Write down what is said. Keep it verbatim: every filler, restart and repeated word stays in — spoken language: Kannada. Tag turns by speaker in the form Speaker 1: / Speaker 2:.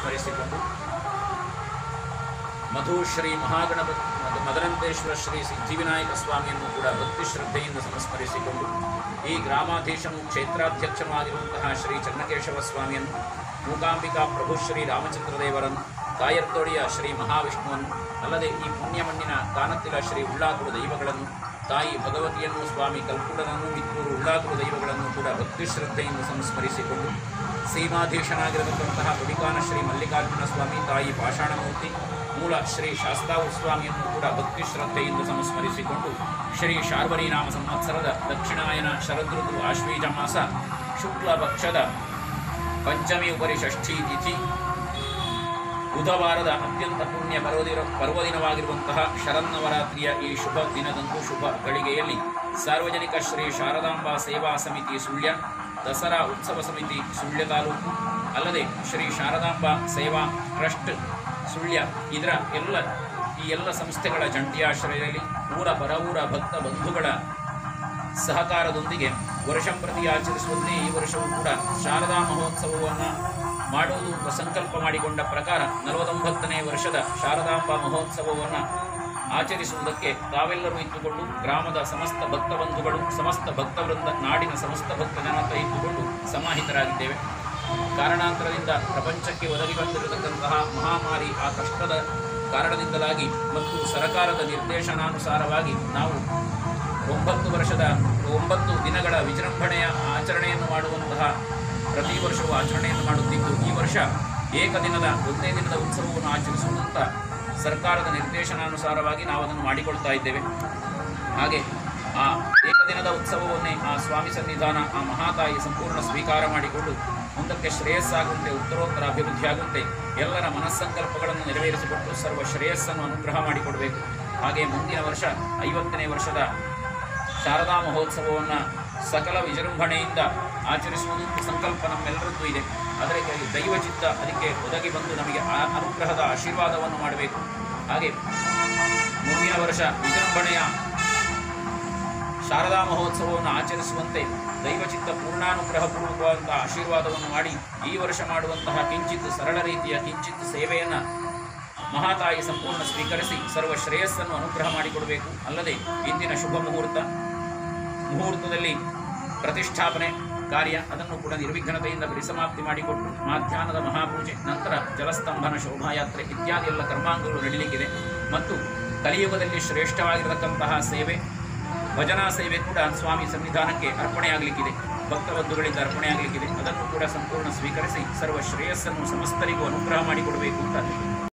Speaker 1: ಸಂಸ್ಮರಿಸಿಕೊಂಡು ಮಧು ಶ್ರೀ ಮಹಾಗಣಪತಿ ಮದರಂತೇಶ್ವರ ಶ್ರೀ ಸಿದ್ಧಿವಿನಾಯಕ ಸ್ವಾಮಿಯನ್ನು ಕೂಡ ಭಕ್ತಿ ಶ್ರದ್ಧೆಯಿಂದ ಸಂಸ್ಮರಿಸಿಕೊಂಡು ಈ ಗ್ರಾಮಾಧೀಶನು ಕ್ಷೇತ್ರಾಧ್ಯಕ್ಷನೂ ಆಗಿರುವಂತಹ ಶ್ರೀ ಚನ್ನಕೇಶವ ಸ್ವಾಮಿಯನ್ನು, ಮೂಕಾಂಬಿಕಾ ಪ್ರಭು ಶ್ರೀ ರಾಮಚಂದ್ರ ದೇವರನ್ನು, ಕಾಯರ್ತೋಡಿಯ ಶ್ರೀ ಮಹಾವಿಷ್ಣುವನ್ನು, ಅಲ್ಲದೆ ಈ ಪುಣ್ಯಮಣ್ಣಿನ ಕಾನತ್ತಿಲ ಶ್ರೀ ಉಳ್ಳಾಕುಡು ದೈವಗಳನ್ನು, ತಾಯಿ ಭಗವತಿಯನ್ನು, ಸ್ವಾಮಿ ಕಲ್ಕುಡನನ್ನು, ಮಿತ್ತೂರು ಉಳ್ಳಾಕುಡು ದೈವಗಳನ್ನು ಕೂಡ ಭಕ್ತಿ ಶ್ರದ್ಧೆಯಿಂದ ಸಂಸ್ಮರಿಸಿಕೊಂಡು ಸೀಮಾಧೀಶನಾಗಿರತಕ್ಕಂತಹ ಕುಡಿಕಾನ ಶ್ರೀ ಮಲ್ಲಿಕಾರ್ಜುನ ಸ್ವಾಮಿ, ತಾಯಿ ಪಾಷಾಣಮೂರ್ತಿ, ಮೂಲ ಶ್ರೀ ಶಾಸ್ತಾವು ಸ್ವಾಮಿಯನ್ನು ಕೂಡ ಭಕ್ತಿ ಶ್ರದ್ಧೆಯಿಂದ ಸಂಸ್ಮರಿಸಿಕೊಂಡು ಶ್ರೀ ಶಾರ್ವರಿ ನಾಮ ಸಂವತ್ಸರದ ದಕ್ಷಿಣಾಯನ ಶರದೃತು ಆಶ್ವೀಜ ಮಾಸ ಶುಕ್ಲ ಪಕ್ಷದ ಪಂಚಮಿ ಉಪರಿ ಷಷ್ಠಿ ತಿಥಿ ಬುಧವಾರದ ಅತ್ಯಂತ ಪುಣ್ಯ ಪರ್ವದಿನ ಪರ್ವದಿನವಾಗಿರುವಂತಹ ಶರನ್ನವರಾತ್ರಿಯ ಈ ಶುಭ ದಿನದಂದು ಶುಭ ಗಳಿಗೆಯಲ್ಲಿ ಸಾರ್ವಜನಿಕ ಶ್ರೀ ಶಾರದಾಂಬಾ ಸೇವಾ ಸಮಿತಿ ಸುಳ್ಯ, ದಸರಾ ಉತ್ಸವ ಸಮಿತಿ ಸುಳ್ಯ ತಾಲೂಕು, ಅಲ್ಲದೆ ಶ್ರೀ ಶಾರದಾಂಬಾ ಸೇವಾ ಟ್ರಸ್ಟ್ ಸುಳ್ಯ ಇದರ ಎಲ್ಲ ಈ ಎಲ್ಲ ಸಂಸ್ಥೆಗಳ ಜಂಟಿಯಾಶ್ರಯದಲ್ಲಿ ಊರ ಪರವೂರ ಭಕ್ತ ಬಂಧುಗಳ ಸಹಕಾರದೊಂದಿಗೆ ವರ್ಷಂಪ್ರತಿ ಆಚರಿಸುವಂತೆ ಈ ವರ್ಷವೂ ಕೂಡ ಶಾರದಾ ಮಹೋತ್ಸವವನ್ನು ಮಾಡುವುದು ಅಂತ ಸಂಕಲ್ಪ ಮಾಡಿಕೊಂಡ ಪ್ರಕಾರ ನಲವತ್ತೊಂಬತ್ತನೇ ವರ್ಷದ ಶಾರದಾಂಬಾ ಮಹೋತ್ಸವವನ್ನು ಆಚರಿಸುವುದಕ್ಕೆ ತಾವೆಲ್ಲರೂ ಇಟ್ಟುಕೊಂಡು ಗ್ರಾಮದ ಸಮಸ್ತ ಭಕ್ತ ಬಂಧುಗಳು, ಸಮಸ್ತ ಭಕ್ತವೃಂದ, ನಾಡಿನ ಸಮಸ್ತ ಭಕ್ತ ಜನತೆ ಇಟ್ಟುಕೊಂಡು ಸಮಾಹಿತರಾಗಿದ್ದೇವೆ. ಕಾರಣಾಂತರದಿಂದ ಪ್ರಪಂಚಕ್ಕೆ ಒದಗಿ ಬಂದಿರತಕ್ಕಂತಹ ಮಹಾಮಾರಿ ಆ ಕಷ್ಟದ ಕಾರಣದಿಂದಲಾಗಿ ಮತ್ತು ಸರಕಾರದ ನಿರ್ದೇಶನಾನುಸಾರವಾಗಿ ನಾವು ಒಂಬತ್ತು ವರ್ಷದ ಒಂಬತ್ತು ದಿನಗಳ ವಿಜೃಂಭಣೆಯ ಆಚರಣೆಯನ್ನು ಮಾಡುವಂತಹ ಪ್ರತಿ ವರ್ಷವೂ ಆಚರಣೆಯನ್ನು ಮಾಡುತ್ತಿದ್ದು ಈ ವರ್ಷ ಏಕದಿನದ ಒಂದೇ ದಿನದ ಉತ್ಸವವನ್ನು ಆಚರಿಸುವಂಥ ಸರ್ಕಾರದ ನಿರ್ದೇಶನಾನುಸಾರವಾಗಿ ನಾವು ಅದನ್ನು ಮಾಡಿಕೊಳ್ತಾ ಇದ್ದೇವೆ. ಹಾಗೆ ಆ ಏಕದಿನದ ಉತ್ಸವವನ್ನೇ ಆ ಸ್ವಾಮಿ ಸನ್ನಿಧಾನ, ಆ ಮಹಾತಾಯಿ ಸಂಪೂರ್ಣ ಸ್ವೀಕಾರ ಮಾಡಿಕೊಂಡು ಮುಂದಕ್ಕೆ ಶ್ರೇಯಸ್ಸಾಗುವಂತೆ, ಉತ್ತರೋತ್ತರ ಅಭಿವೃದ್ಧಿಯಾಗುವಂತೆ ಎಲ್ಲರ ಮನಸ್ಸಂಕಲ್ಪಗಳನ್ನು ನೆರವೇರಿಸಿಕೊಟ್ಟು ಸರ್ವ ಶ್ರೇಯಸ್ಸನ್ನು ಅನುಗ್ರಹ ಮಾಡಿಕೊಡಬೇಕು. ಹಾಗೆ ಮುಂದಿನ ವರ್ಷ ಐವತ್ತನೇ ವರ್ಷದ ಶಾರದಾ ಮಹೋತ್ಸವವನ್ನು ಸಕಲ ವಿಜೃಂಭಣೆಯಿಂದ ಆಚರಿಸುವುದು ಸಂಕಲ್ಪ ನಮ್ಮೆಲ್ಲರದ್ದು ಇದೆ. ಅದಕ್ಕೆ ದೈವಚಿತ್ತ ಅದಕ್ಕೆ ಒದಗಿ ಬಂದು ನಮಗೆ ಆ ಅನುಗ್ರಹದ ಆಶೀರ್ವಾದವನ್ನು ಮಾಡಬೇಕು. ಹಾಗೆ ಮುಂದಿನ ವರ್ಷ ವಿಜೃಂಭಣೆಯ ಶಾರದಾ ಮಹೋತ್ಸವವನ್ನು ಆಚರಿಸುವಂತೆ ದೈವಚಿತ್ತ ಪೂರ್ಣಾನುಗ್ರಹಪೂರ್ವಕವಾದಂತಹ ಆಶೀರ್ವಾದವನ್ನು ಮಾಡಿ ಈ ವರ್ಷ ಮಾಡುವಂತಹ ಕಿಂಚಿತ್ ಸರಳ ರೀತಿಯ ಕಿಂಚಿತ್ ಸೇವೆಯನ್ನು ಮಹಾತಾಯಿ ಸಂಪೂರ್ಣ ಸ್ವೀಕರಿಸಿ ಸರ್ವ ಶ್ರೇಯಸ್ಸನ್ನು ಅನುಗ್ರಹ ಮಾಡಿಕೊಡಬೇಕು. ಅಲ್ಲದೆ ಇಂದಿನ ಶುಭ ಮುಹೂರ್ತ ಮುಹೂರ್ತದಲ್ಲಿ ಪ್ರತಿಷ್ಠಾಪನೆ ಕಾರ್ಯ ಅದನ್ನು ಕೂಡ ನಿರ್ವಿಘ್ನತೆಯಿಂದ ಪರಿಸಮಾಪ್ತಿ ಮಾಡಿಕೊಟ್ಟು ಮಾಧ್ಯಾಹ್ನದ ಮಹಾಪೂಜೆ, ನಂತರ ಜಲಸ್ತಂಭನ ಶೋಭಾಯಾತ್ರೆ ಇತ್ಯಾದಿ ಎಲ್ಲ ಕರ್ಮಾಂಗಗಳು ನಡೀಲಿಕ್ಕಿದೆ. ಮತ್ತು ಕಲಿಯುಗದಲ್ಲಿ ಶ್ರೇಷ್ಠವಾಗಿರತಕ್ಕಂತಹ ಸೇವೆ ಭಜನಾ ಸೇವೆ ಕೂಡ ಸ್ವಾಮಿ ಸನ್ನಿಧಾನಕ್ಕೆ ಅರ್ಪಣೆಯಾಗಲಿಕ್ಕಿದೆ, ಭಕ್ತಬಂಧುಗಳಿಂದ ಅರ್ಪಣೆಯಾಗಲಿಕ್ಕಿದೆ. ಅದನ್ನು ಕೂಡ ಸಂಪೂರ್ಣ ಸ್ವೀಕರಿಸಿ ಸರ್ವ ಶ್ರೇಯಸ್ಸನ್ನು ಸಮಸ್ತರಿಗೂ ಅನುಗ್ರಹ ಮಾಡಿಕೊಡಬೇಕು ಅಂತ